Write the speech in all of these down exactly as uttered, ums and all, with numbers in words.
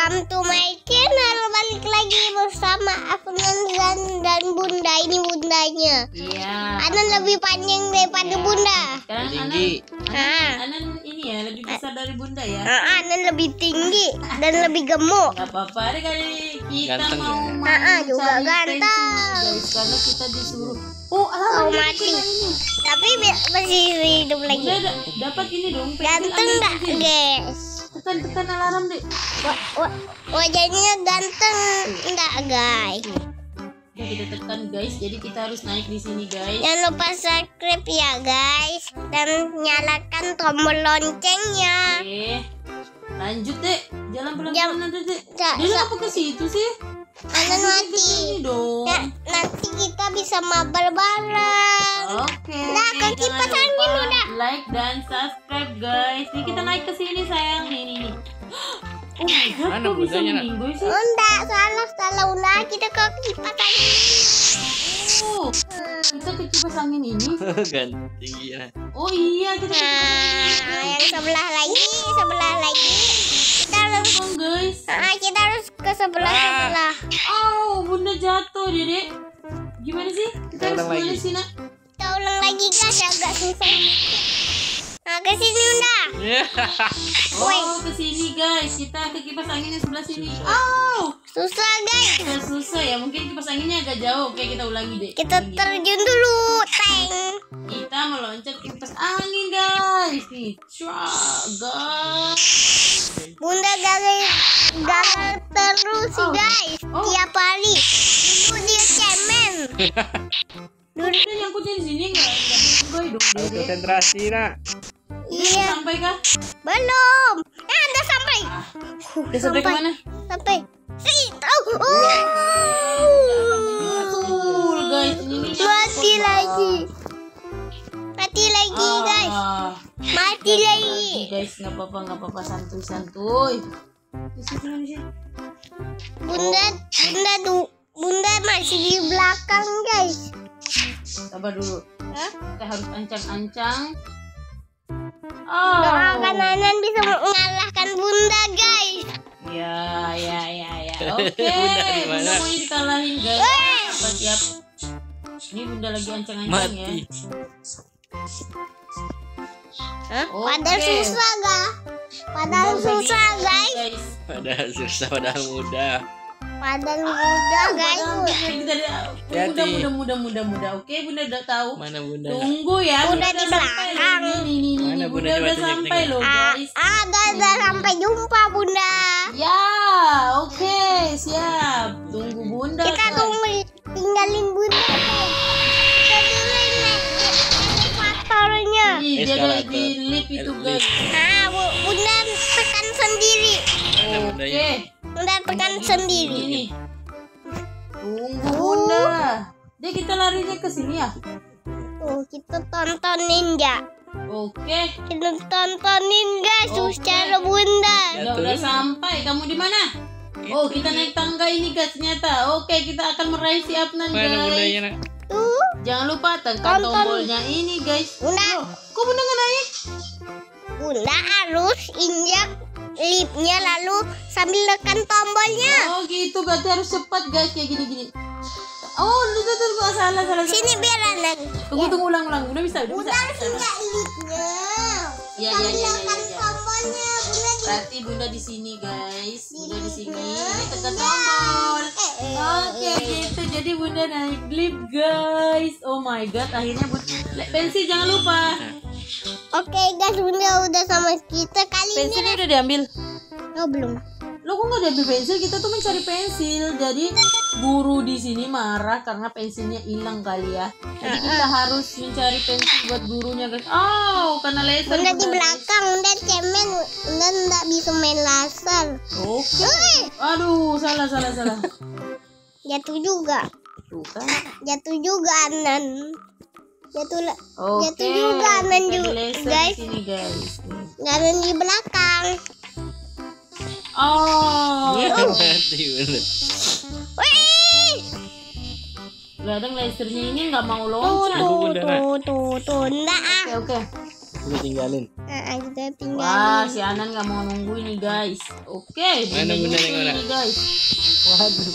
welcome to my channel. Balik lagi bersama Afnan dan, dan Bunda. Ini bundanya. Iya. Anan lebih panjang daripada ya. Bunda. Sekarang tinggi. Anan, Anan, Anan ini ya lebih besar dari Bunda ya. Ah, Anan lebih tinggi dan lebih gemuk. Gak apa-apa deh kali kita Ganteng mau ya? main Ah, juga cari ganteng. pensil, guys, karena kita disuruh. Oh, alam Oh, ini, mati. ini. Tapi bi- masih hidup lagi. Bunda da- dapat ini dong. pensil, Ganteng ambil nggak, pensil. guys? Tekan tekan alarm deh. Wah, wah, wajahnya ganteng enggak, guys? Ya, kita tekan guys. Jadi kita harus naik di sini guys. Jangan lupa subscribe ya, guys, dan nyalakan tombol loncengnya. Oke. Lanjut deh. Jalan Jam- pelan-pelan nanti deh. Sa- Dia sa- apa ke situ sih? Anan mati. Ini dong. Ya, nanti kita bisa mabar bareng. Oke. Nah, oke, kan jangan kipas angin lupa udah. like dan subscribe guys. Nih kita naik ke sini sayang. Nih nih nih. Oh my god, Mana kok bisa bundanya, Nak? meninggoy sih? Enggak, salah, salah. Udah, kita ke kipas angin. Oh, kita ke kipas angin ini. Kan tinggi ya. Oh iya, kita ke kipas angin Nah, ini. yang sebelah lagi, sebelah lagi. Kita harus, Oh, guys. ah, kita harus ke sebelah sebelah. Oh, Bunda jatuh, Dedek. Gimana sih? Kita Kita harus ulang kemana lagi. sih, Nak? Kita ulang lagi, guys, agak susah. Nah, ke sini udah. Woi. Oh, ke sini guys. Kita ke kipas angin yang sebelah sini. Oh, Susah, guys. agak susah ya. Mungkin kipas anginnya agak jauh. Oke, kita ulangi deh. Kita Ulangi. terjun dulu, tank. Kita meloncat ke kipas angin guys. Nih, Cwah, guys. Bunda gagal, gagal terus, Oh. guys. Oh. Tiap hari. Dulu dia cemen. Dulu kita nyangkutnya di sini nggak? Nggak meninggoy dong, Harus Dedek. konsentrasi nak. Iya, Sampai kah? belum. Eh, udah sampai. Udah sampai kemana? Sampai. Sih, tahu. Betul guys. Ini nih. Mati lagi. Mati lagi, guys. Ah. Mati lagi. Guys, nggak apa-apa, nggak apa-apa, santuy santuy. Di situ, di situ. Bunda, bunda du, bunda masih di belakang, guys. Sabar dulu. Hah? Kita harus ancang-ancang. Oh. Doakan Anan bisa mengalahkan bunda, guys. Ya, ya, ya, ya. Oke. Bunda di mana? Bunda mau dikalahin guys. Eh. Apa siap? Ini Bunda lagi ancang-ancang ya. Mati. Hah? Oke. Padahal susah, gak? Padahal Bunda udah susah, gini, guys. Padahal susah, padahal mudah. Padahal mudah, guys. Padahal kita ada- Hati-hati. mudah, mudah, mudah, mudah, mudah. Oke, Bunda udah tahu. Mana bunda? Tunggu ya. Bunda udah di sampai belakang. loh. Nih, nih, nih, nih. Mana Bunda Bunda? udah Coba sampai tunjuk, loh, Ah, guys. ah, udah, udah sampai jumpa, bunda. Ya, oke, siap. Tunggu Bunda. Kita guys. tunggu, tinggalin bunda, guys. Kita dulu naik elevatornya. Ih, dia ada Eskalator. di lift itu Lift. guys. Ah, bu- bunda tekan sendiri. Mana Oke. bundanya? Bunda tekan sendiri. Ini. Tunggu Bunda. Dia kita larinya ke sini ya. Tuh, kita tontonin ya. Oke. Kita tontonin, guys, Oke. secara bunda. Ya udah sampai. Kamu di mana? Oh, kita naik tangga ini guys ternyata. Oke, kita akan meraih si Afnan Mana guys. bundanya nak? Tuh, Jangan lupa tekan Tonton. tombolnya ini guys. bunda. Kok Bunda nggak naik? Bunda harus injak liftnya lalu sambil tekan tombolnya. Oh gitu, berarti harus cepat guys kayak gini-gini. Oh, lu tuh tuh gua salah salah. salah. Sini biar anak. Tunggu tunggu ulang ulang. Udah bisa, udah Bunda bisa. harus injak liftnya. Ya, ya, Sambil ya, ya, tekan ya, ya. tombolnya. Bunda di Berarti Bunda di sini guys. Bunda di sini. Ini tekan Bunda. tombol. Eh, eh, Oke eh. gitu. Jadi Bunda naik lift guys. Oh my god. Akhirnya Bunda. Pensil jangan lupa. Oke, guys, bunda udah sama kita kali ini. Pensilnya udah diambil. Oh, belum. Lo kok nggak diambil pensil? Kita tuh mencari pensil. Jadi guru di sini marah karena pensilnya hilang kali ya. Jadi kita harus mencari pensil buat gurunya guys. Oh, karena laser. Bunda di Bunda. belakang, bunda cemen, bunda nggak bisa main laser. Oke. Eh, Aduh, salah salah salah. jatuh juga, Tuh kan. jatuh juga Anan. Jatuh lah, Oke. jatuh juga Anan kita juga, di laser guys. di sini guys. Nih. Anan di belakang. Oh. Mati bunda. Wih, Kadang lasernya ini nggak mau tuh loncat. tuh Bunda. tuh tuh tuh, nggak ah. Oke oke. Kita tinggalin. Nah, kita Wah, tinggalin. si Anan nggak mau nunggu ini guys. Oke, Mana bunda bunda nyusul yang mana? ini guys. Waduh.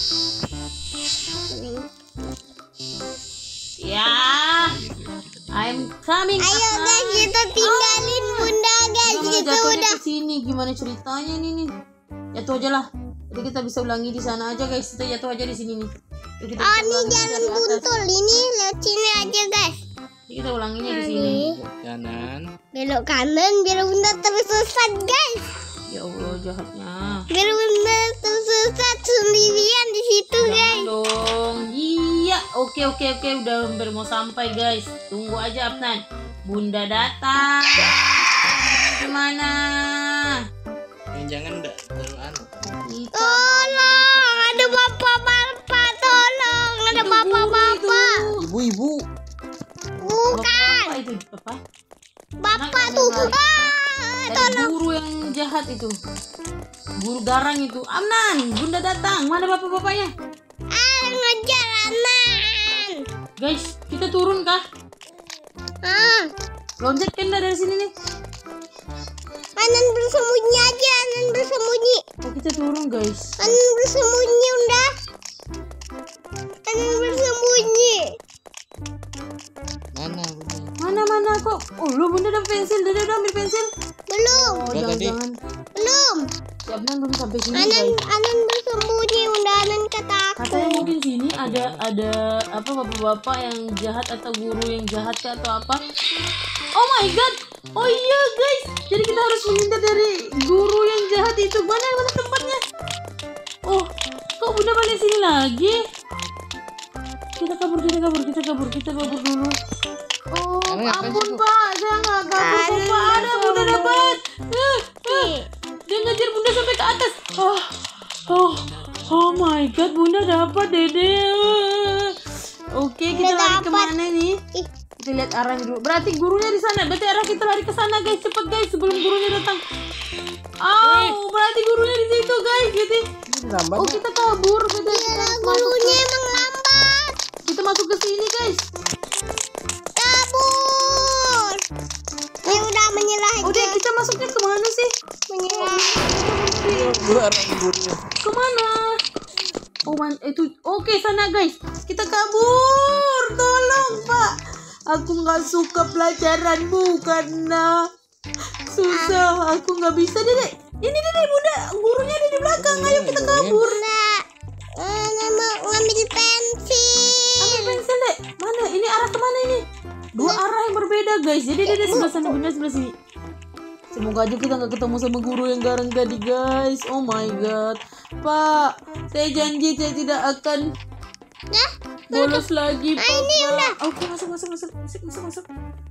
Ya, I'm coming. Ayo Anan. guys, kita tinggalin bunda guys. Gimana Kita jatuhnya udah. ke sini? Gimana ceritanya nih nih? Jatuh aja lah. Jadi kita bisa ulangi di sana aja guys. Kita jatuh aja di sini nih. Jadi kita Oh, bisa ini ulangi jalan dari atas. buntul. Ini lewat sini aja guys. Jadi kita ulanginya di sini. Ini Kanan. belok kanan biar bunda tersesat guys. Ya Allah jahatnya. Biar bunda tersesat sendirian di situ guys. Jangan dong. Iya. Oke oke oke. Udah hampir mau sampai guys. Tunggu aja Afnan. Bunda datang. Gimana? Yang jangan enggak terlalu anu. Kita Tolong, ada bapak-bapak, tolong, ada Itu bapak-bapak. Ibu-ibu. Bukan, apa itu apa? bapak tuh. Ah, Dari guru yang jahat itu. Guru garang itu. Amnan, bunda datang. Mana bapak-bapaknya? ah, ngejar aman. Guys, kita turun kah? Ah, Loncat kan dah dari sini nih. Anan bersembunyi aja, Anan bersembunyi. Oh, kita turun guys. Anan bersembunyi udah. Anan bersembunyi. Mana bunda? Mana mana kok? Oh, lu bunda dapat pensil. Dia udah ambil pensil. Belum, Oh, Udah tadi. jangan-jangan. belum. Si Amnan belum sampai sini Anan, guys. Anan bersembunyi udah. Anan kata aku. Katanya mungkin sini ada ada apa bapak-bapak yang jahat atau guru yang jahat kah atau apa? Oh my god. Oh iya guys. Jadi kita harus menghindar dari guru yang jahat itu. Mana mana tempatnya? Oh, kok bunda balik sini lagi? Kita kabur, kita kabur, kita kabur, kita kabur dulu. Oh, Karena ngapain ampun sih, Bu? Pak, saya nggak kabur kok Pak. Ada bunda dapat. Eh, eh. Nih. Dia ngejar bunda sampai ke atas. Oh, oh, oh my god, bunda dapat dede. Oke, kita Bunda lari dapat. kemana nih? Ih, Kita lihat arahnya dulu. Berarti gurunya di sana. Berarti arah kita lari ke sana guys. Cepet guys, sebelum gurunya datang. Oh, berarti gurunya di situ guys. Jadi, Lambat. oh kita kabur. Kita, kita Iya, masuk gurunya ke, emang lambat. kita masuk ke sini guys. Kabur. Ya udah menyerah aja. Udah, kita masuknya kemana sih? Menyerah. Keluar ibunya. Kemana? Oh man, itu oke sana guys. Kita kabur. Tolong Pak. Aku nggak suka pelajaranmu karena susah. Aku nggak bisa Dedek. Ini Dedek bunda. Gurunya ada di belakang. Ayo kita kabur. Nah, eh, mau ngambil pensil. Ambil pensil Dek. Mana? Ini arah kemana ini? Dua arah yang berbeda guys. Jadi Dedek sebelah sana, bunda sebelah sini. Semoga aja kita nggak ketemu sama guru yang garang tadi guys. Oh my god. Pak, saya janji saya tidak akan Nah, bolos lagi. Pak. ini udah. Oke, masuk masuk masuk masuk masuk masuk.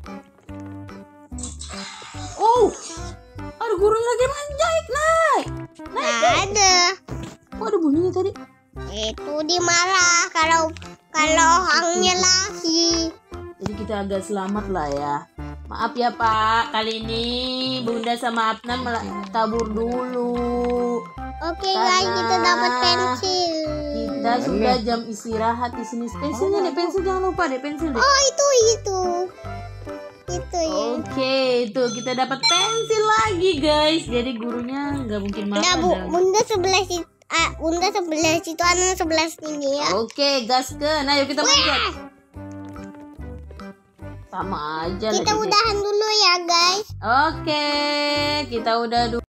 Oh, ada gurunya lagi naik naik. nggak ada. Kok ada bunyinya tadi? Itu dimarah kalau kalau hangnya lagi. Jadi kita agak selamat lah ya. Maaf ya Pak, kali ini Bunda sama Afnan malah kabur dulu. Oke guys, Karena kita dapat pensil. Kita sudah jam istirahat di sini. Pensilnya deh, pensil jangan lupa deh, pensil deh. Oh, itu itu. Itu ya. Oke, itu kita dapat pensil lagi guys. Jadi gurunya nggak mungkin marah. Nah, Bu, dan- Bunda sebelah situ. Ah, Bunda sebelah situ, Anan sebelah sini ya. Oke, gaskeun. Ayo kita manjat. Sama aja Kita lagi. udahan dulu ya guys. Oke, kita udah dulu.